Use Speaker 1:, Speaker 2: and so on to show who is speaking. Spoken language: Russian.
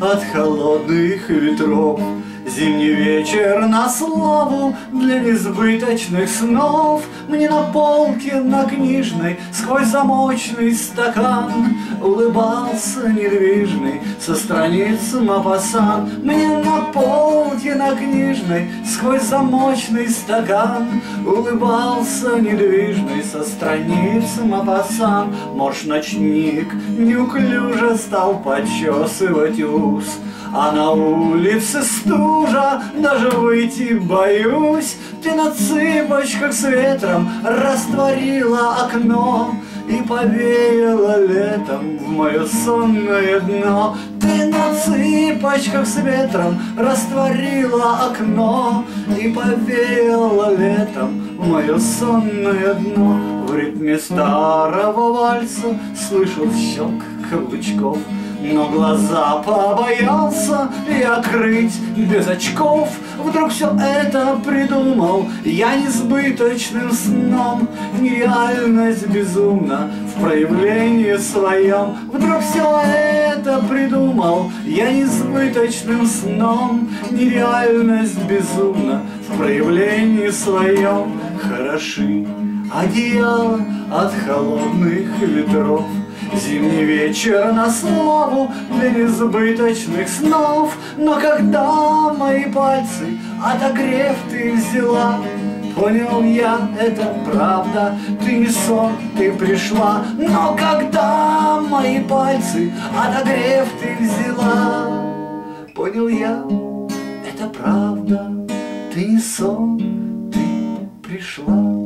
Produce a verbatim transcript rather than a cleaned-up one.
Speaker 1: от холодных ветров. Зимний вечер на славу для несбыточных снов. Мне на полке на книжной сквозь замочный стакан улыбался недвижный со страниц Мопассан. Мне на полке на книжной сквозь замочный стакан улыбался недвижный со страниц Мопассан. Морж ночник неуклюже стал почесывать ус, а на улице стужа, даже выйти боюсь. Ты на цыпочках с ветром растворила окно и повеяла летом в мое сонное дно. Ты на цыпочках с ветром растворила окно и повеяла летом в мое сонное дно. В ритме старого вальса слышал щелк каблучков, но глаза побоялся я открыть без очков. Вдруг все это придумал я несбыточным сном, нереальность безумна в проявлении своем. Вдруг все это придумал я несбыточным сном, нереальность безумна в проявлении своем. Хороши одеяла от холодных ветров, зимний вечер на славу для несбыточных снов. Но когда мои пальцы отогрев ты взяла, понял я, это правда, ты не сон, ты пришла. Но когда мои пальцы отогрев ты взяла, понял я, это правда, ты не сон, ты пришла.